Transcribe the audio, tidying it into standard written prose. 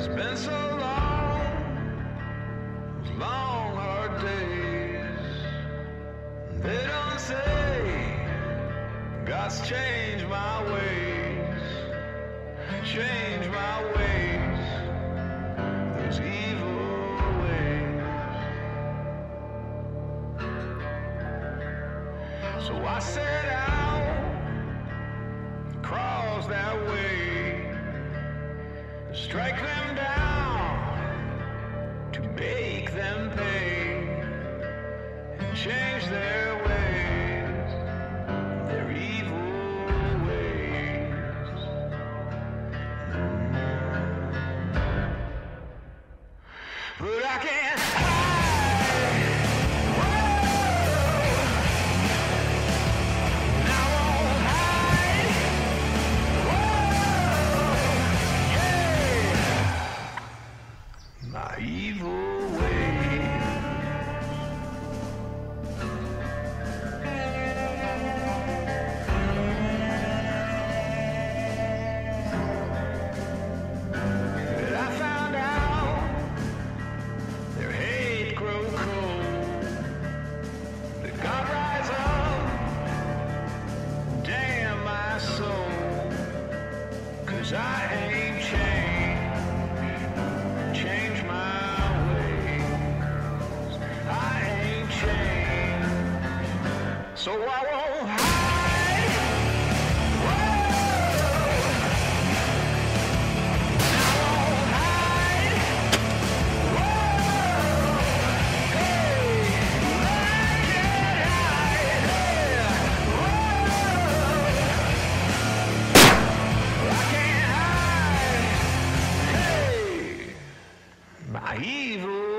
been so long, those long hard days. They don't say God's changed my ways, changed my ways, those evil ways. So I set out, cross that way, strike them down, to make them pay, and change their ways, their evil ways. But I can't hide. Whoa. And I won't hide. Whoa. Yeah. My evil ways. But I found out their hate grow cold. Let God rise up, damn my soul. 'Cause I ain't changed my ways. I ain't changed, so I won't hide. Whoa. I won't hide. Whoa. Hey, I can't hide. Hey. Whoa. I can't hide. Hey, my evil